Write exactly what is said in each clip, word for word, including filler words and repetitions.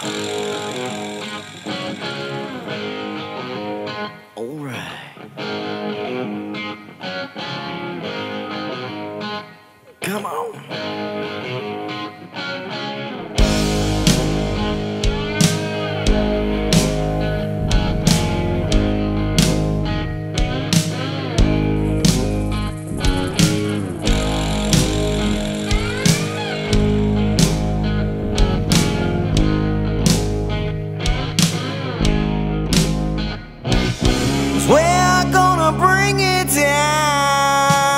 Alright. Come on. We're gonna bring it down.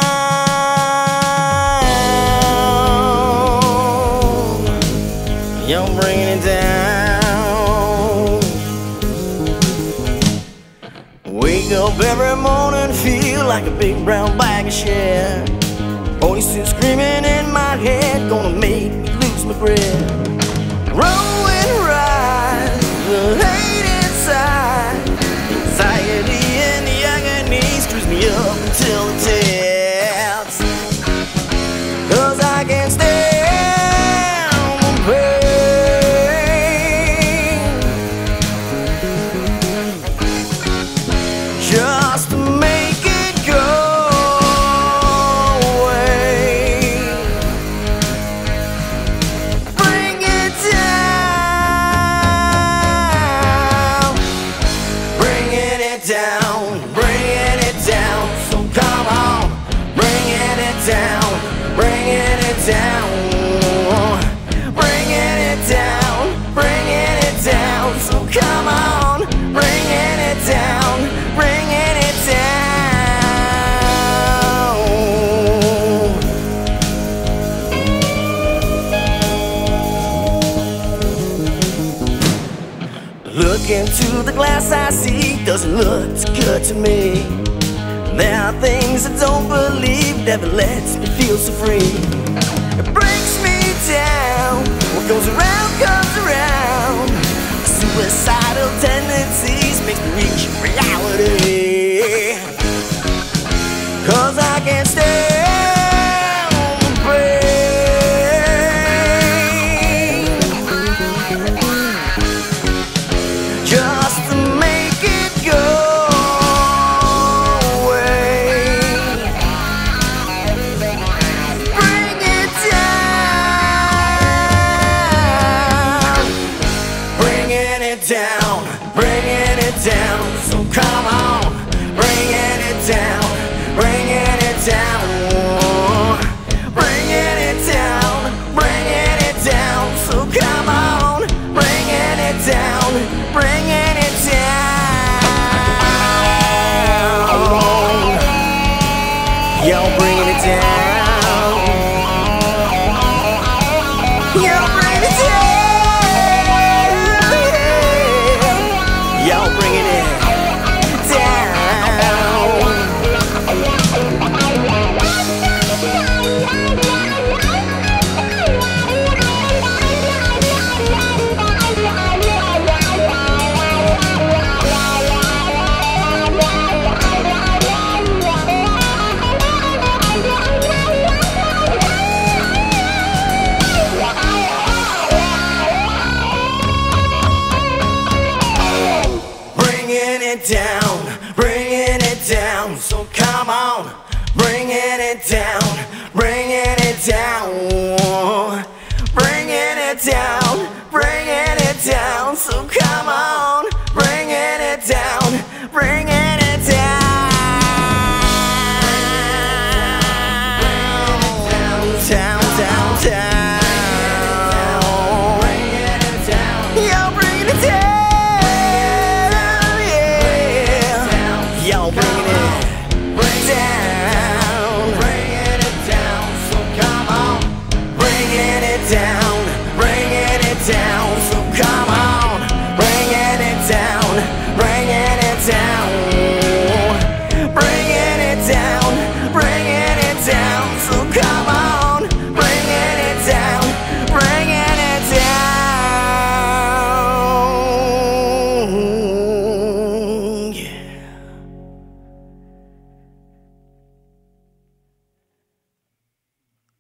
You're bringing it down. Wake up every morning, feel like a big brown bag of shit. Voices screaming in my head, gonna make me lose my breath. Roll and rise, the hate inside, anxiety and the agony screws me up until the tits. Cause I can't stand the pain. Just to make it go away. Bring it down. Bringing it down, bringing it down, so come on, bringing it down, bringing it down, bringing it down, bringing it down, so come on, bringing it down, bringing it down. Look into the glass I see, doesn't look too good to me. There are things I don't believe, never lets me feel so free. It breaks me down, what goes around comes around. Suicidal tendencies makes me reach reality. Cause I can't stand the pain. Just to make it go away. Bring it down. Bringing it down, bringing it down, so come on, bringing it down, bringing it down, bringing it down, bringing it down, so come on, bringing it down, bringing it down. Yo, bringing it down. Yo, bringing it down. Yo, bringing it down. Bringing it down, bringing it down, so come on, bringing it down, bringing it down, bringing it down, bringing it down, so come on, bringing it down, bringing